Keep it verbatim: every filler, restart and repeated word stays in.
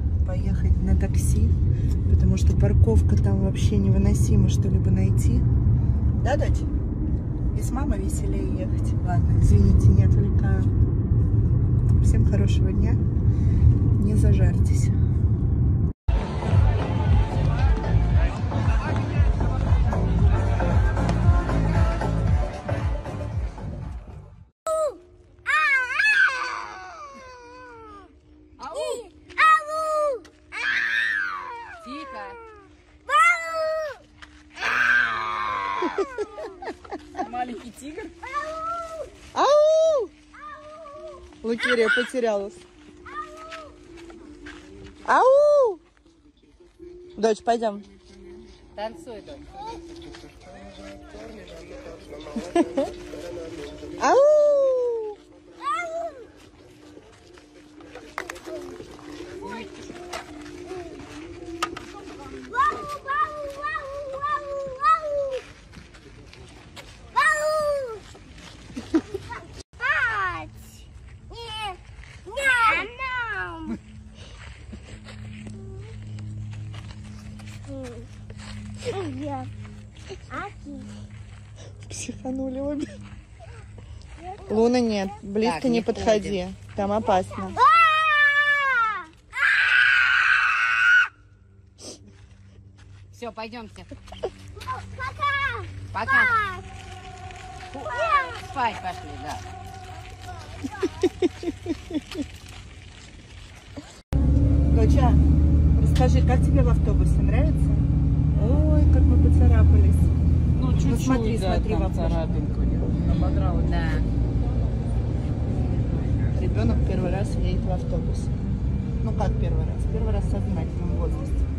поехать на такси, потому что парковка там вообще невыносимо что-либо найти. Да, дочь? И с мамой веселее ехать. Ладно, извините, не отвлекаю. Всем хорошего дня. Не зажарьтесь. Маленький тигр. Ау! Лукерия потерялась. Ау! Дочь, пойдем. Танцуй, дочь. Ау! Психанули обе. Луна, нет, близко Так, не, не подходи, ходим. там опасно. Все, пойдемте. Пока! Пока. Спать пошли, да. Доча, расскажи, как тебе в автобусе, нравится? Ой, как мы поцарапались. Ну, чуть-чуть, смотри, да, смотри, там в окошко. царапинку ободралась. Да. Ребенок первый раз едет в автобус. Ну как первый раз? Первый раз в сознательном возрасте.